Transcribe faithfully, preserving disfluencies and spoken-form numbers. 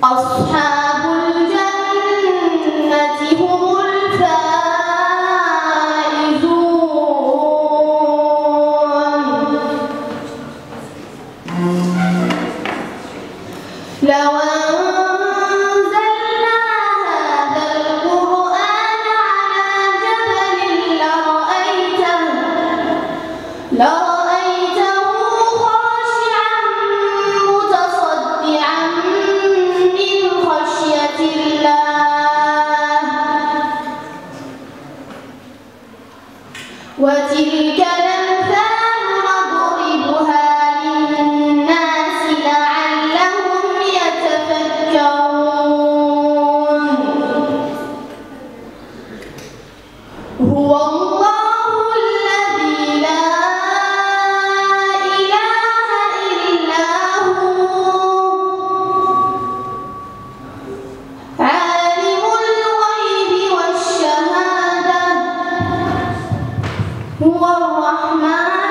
أصحاب الجنة هم الفائزون. لو أنزلنا هذا القرآن على جبل لرأيته لرأيته خاشعا متصدعا من خشية الله. وتلك الأمثال نضربها للناس لعلهم يتفكرون. هو الله الذي لا إله إلا هو عالم الغيب والشهادة هو الرحمن